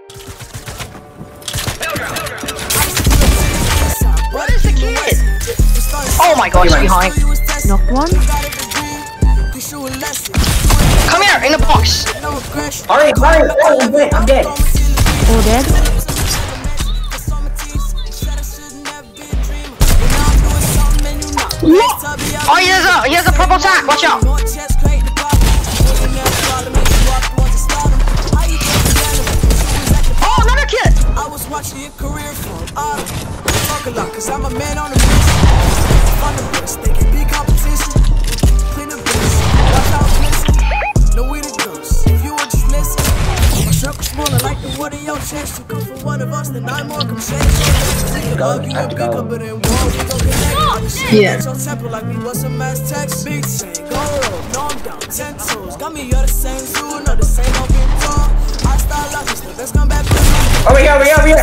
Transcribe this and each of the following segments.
What is the kid? Oh my god, he's behind. Knock one. Come here, in the box. Hurry, I'm dead. All dead. Oh, he has a purple tack, watch out. Oh, another kid. I was watching your career from talk a lot, cause I'm a man on the mission. On the bus, they can be competition. Clean the bus, watch out, listen. Know we the ghosts, if you would just listen. My circle's smaller like the wood in your chest. You come from one of us, then I'm more come shake. We can argue and pick up, but then war, we gon' connect. Yeah. Your temple like me was some mass text. Big saying, go roll, no I'm down, 10 toes. Got me, you're the same, you know the same, don't get tall. I style like this, let's come back. Over here.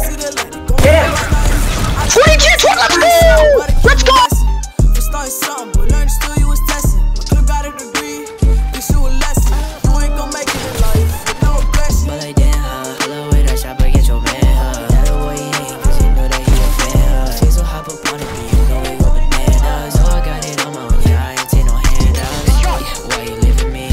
Yeah. 22, let's go! Let's go! For starting something, but learn still you was testing. My clip got a degree, teach you a lesson. You ain't gon' make it in life, with no aggression. But like damn, hello with that shopper, get your man, That the way he ain't, cause you know that he a fan, She's so hop up on it, you know we go bananas. So I got it on my own, yeah, I ain't take no handouts. Yeah, why you leaving me?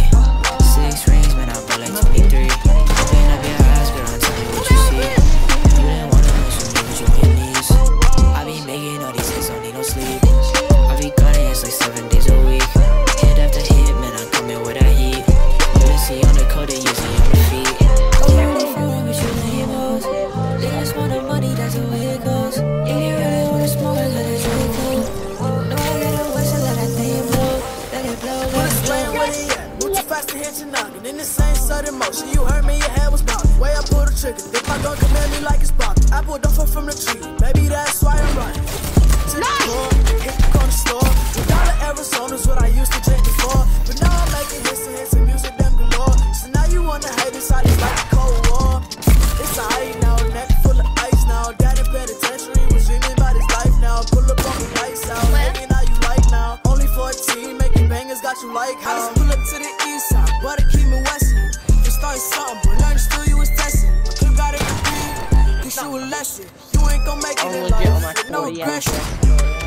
6 rings, man, I bought like 23. Open up your eyes, girl, and tell me what you see. You didn't wanna know some niggas, you in these. I be making all these hits, don't need no sleep. I be gunning, it's like 7 days a week. Hit after hit, man, I'm coming with that heat. You been see on the code, they usually on the feet. You really fucking with you labels. They just want the money, that's the way it goes. If you really wanna smoke, let it go. No, I got a Wesson, let that thing blow. Let it blow, let it blow. Where you at? Move too fast to hit your noggin. In the same sudden motion, you heard me, your head was bobbing. Way I pulled the trigger, if my gun command me like it's bobbing. I pulled off from the tree, maybe that's why I'm running. To the floor, hit the corner store. $1 Arizona's what I used to drink before. But now I'm making hits and music them galore. So now you wanna hate inside it's like a cold war. It's a hate now, neck full of ice now. Daddy penitentiary was dreaming about his life now. Pull up on the lights out, making how you like now. Only 14, making bangers got you like how. I just pull up to the east side, but I keep me Wesson. You started something, but learn still you was testing. My clip got it repeat, teach you a lesson. You ain't gon' make it in life with no aggression.